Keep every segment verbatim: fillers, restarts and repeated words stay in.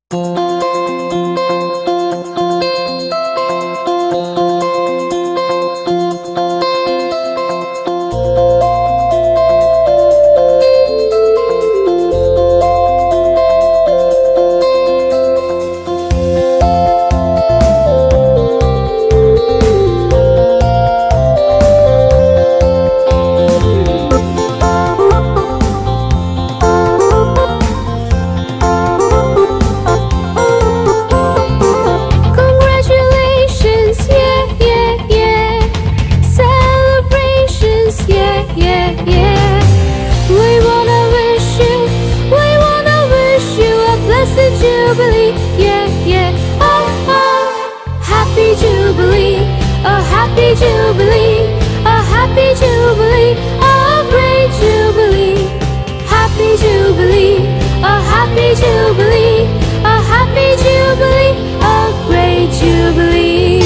Jubilee, yeah, yeah, oh, oh. Happy Jubilee, a happy Jubilee, a happy Jubilee, a great Jubilee. Happy Jubilee, a happy Jubilee, a happy Jubilee, a great Jubilee.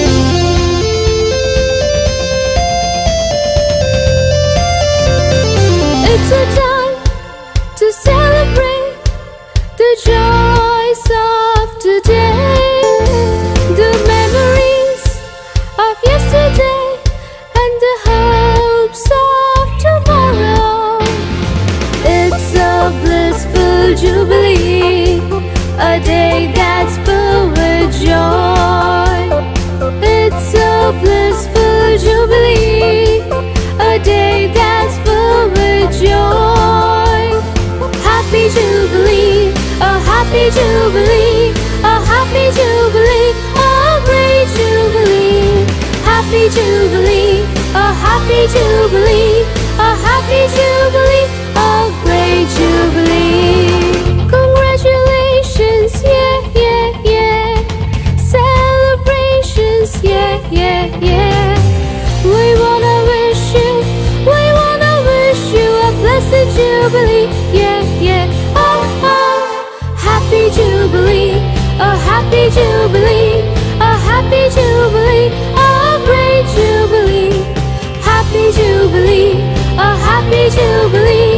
It's a time to celebrate the joys of today, the memories of yesterday, and the hopes of tomorrow. It's a blissful Jubilee, a day that's filled with joy. It's a blissful Jubilee, a day that's filled with joy. Happy Jubilee, a happy Jubilee, a happy Jubilee, a great Jubilee. Happy Jubilee, a happy Jubilee, a happy Jubilee, a great Jubilee. Congratulations, yeah, yeah, yeah. Celebrations, yeah, yeah, yeah. We wanna wish you, we wanna wish you a blessed Jubilee, yeah, yeah, oh, oh. Happy Jubilee, a happy Jubilee, a happy Jubilee, a great Jubilee. Happy Jubilee, a happy Jubilee,